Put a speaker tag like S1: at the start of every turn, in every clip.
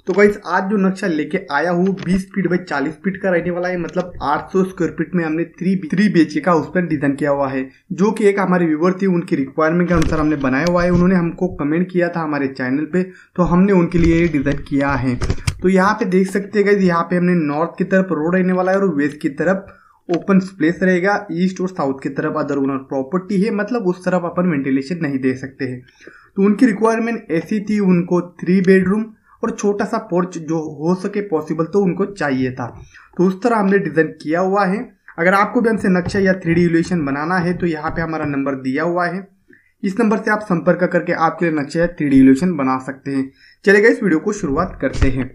S1: तो गाइस आज जो नक्शा लेके आया हूँ 20 फीट बाई 40 फीट का रहने वाला है, मतलब 800 स्क्वायर फीट में हमने 3 BHK का उस पर डिजाइन किया हुआ है, जो कि एक हमारे व्यूवर थी, उनकी रिक्वायरमेंट के अनुसार हमने बनाया हुआ है। उन्होंने हमको कमेंट किया था हमारे चैनल पे, तो हमने उनके लिए ये डिजाइन किया है। तो यहाँ पे देख सकते हैं गाइस, यहाँ पे हमने नॉर्थ की तरफ रोड रहने वाला है और वेस्ट की तरफ ओपन स्पेस रहेगा। ईस्ट और साउथ की तरफ अदर ओनर प्रॉपर्टी है, मतलब उस तरफ अपन वेंटिलेशन नहीं दे सकते हैं। तो उनकी रिक्वायरमेंट ऐसी थी, उनको 3 बेडरूम और छोटा सा पोर्च जो हो सके पॉसिबल तो उनको चाहिए था। तो उस तरह हमने डिजाइन किया हुआ है। अगर आपको भी हमसे नक्शा या 3D इवैल्यूएशन बनाना है तो यहाँ पे हमारा नंबर दिया हुआ है, इस नंबर से आप संपर्क करके आपके लिए नक्शा या 3D इवैल्यूएशन बना सकते हैं। चलिए इस वीडियो को शुरुआत करते हैं।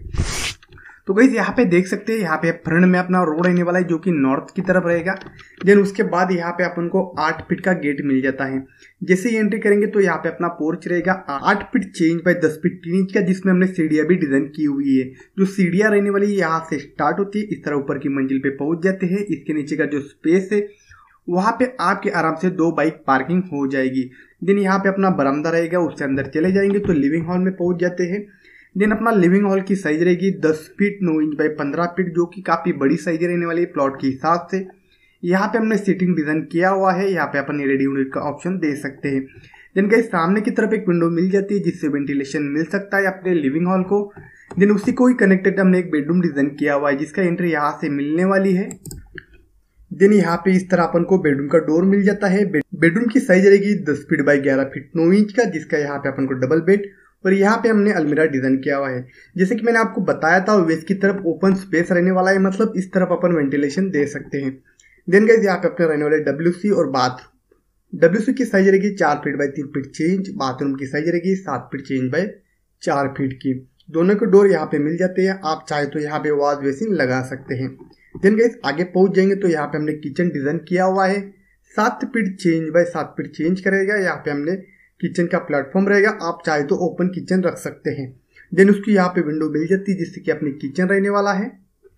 S1: तो गाइस यहाँ पे देख सकते हैं, यहाँ पे फ्रंट में अपना रोड रहने वाला है जो कि नॉर्थ की तरफ रहेगा। देन उसके बाद यहाँ पे अपन को 8 फीट का गेट मिल जाता है। जैसे ही एंट्री करेंगे तो यहाँ पे अपना पोर्च रहेगा 8 feet change by 10 feet 3 inch का, जिसमें हमने सीढ़ियाँ भी डिजाइन की हुई है। जो सीढ़ियाँ रहने वाली यहाँ से स्टार्ट होती है, इस तरह ऊपर की मंजिल पे पहुंच जाते हैं। इसके नीचे का जो स्पेस है वहाँ पे आपके आराम से 2 बाइक पार्किंग हो जाएगी। देन यहाँ पे अपना बरामदा रहेगा, उससे अंदर चले जाएंगे तो लिविंग हॉल में पहुंच जाते हैं। देन अपना लिविंग हॉल की साइज रहेगी 10 फीट 9 इंच बाई 15 फीट, जो कि काफी बड़ी साइज रहने वाली है प्लॉट के हिसाब से। यहाँ पे हमने सीटिंग डिजाइन किया हुआ है, यहाँ पे अपन रेडी यूनिट का ऑप्शन दे सकते हैं। देन गाइस सामने की तरफ एक विंडो मिल जाती है जिससे वेंटिलेशन मिल सकता है अपने लिविंग हॉल को। देन उसी को ही कनेक्टेड हमने एक बेडरूम डिजाइन किया हुआ है जिसका एंट्री यहाँ से मिलने वाली है। देन यहाँ पे इस तरह अपन को बेडरूम का डोर मिल जाता है। बेडरूम की साइज रहेगी 10 फीट बाई 11 फीट 9 इंच का, जिसका यहाँ पे अपन को डबल बेड और यहाँ पे हमने अलमीरा डिजाइन किया हुआ है। जैसे कि मैंने आपको बताया था वेस्ट की तरफ ओपन स्पेस रहने वाला है, मतलब इस तरफ अपन वेंटिलेशन दे सकते हैं। देन गाइस यहाँ पे अपने रहने वाले WC और बाथरूम। WC की साइज रहेगी 4 feet by 3 feet 6 inch, bathroom की साइज रहेगी 7 फीट 6 इंच बाई 4 फीट की। दोनों के डोर यहाँ पे मिल जाते हैं, आप चाहे तो यहाँ पे वॉश बेसिन लगा सकते हैं। देन गाइस आगे पहुंच जाएंगे तो यहाँ पे हमने किचन डिजाइन किया हुआ है, 7 feet 6 inch by 7 feet 6 inch करेगा। यहाँ पे हमने किचन का प्लेटफॉर्म रहेगा, आप चाहे तो ओपन किचन रख सकते हैं। देन उसकी यहाँ पे विंडो मिल जाती है जिससे कि अपनी किचन रहने वाला है।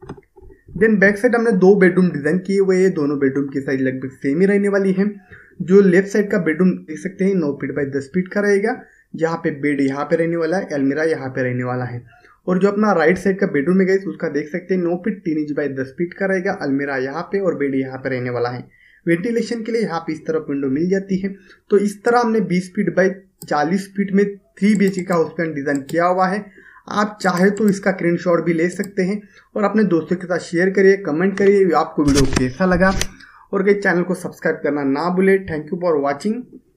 S1: देन बैक साइड हमने 2 बेडरूम डिजाइन किए हुए हैं, दोनों बेडरूम की साइज लगभग सेम ही रहने वाली है। जो लेफ्ट साइड का बेडरूम देख सकते हैं 9 फीट बाई 10 फीट का रहेगा, जहाँ पे बेड यहाँ पे रहने वाला है, अलमीरा यहाँ पे रहने वाला है। और जो अपना राइट साइड का बेडरूम है गाइस उसका देख सकते हैं 9 फीट 3 इंच बाई 10 फीट का रहेगा, अलमीरा यहाँ पे और बेड यहाँ पे रहने वाला है। वेंटिलेशन के लिए यहाँ पे इस तरफ विंडो मिल जाती है। तो इस तरह हमने 20 फीट बाई 40 फीट में 3 BHK का हाउस प्लान डिजाइन किया हुआ है। आप चाहे तो इसका स्क्रीनशॉट भी ले सकते हैं और अपने दोस्तों के साथ शेयर करिए, कमेंट करिए आपको वीडियो कैसा लगा, और चैनल को सब्सक्राइब करना ना भूले। Thank you for watching.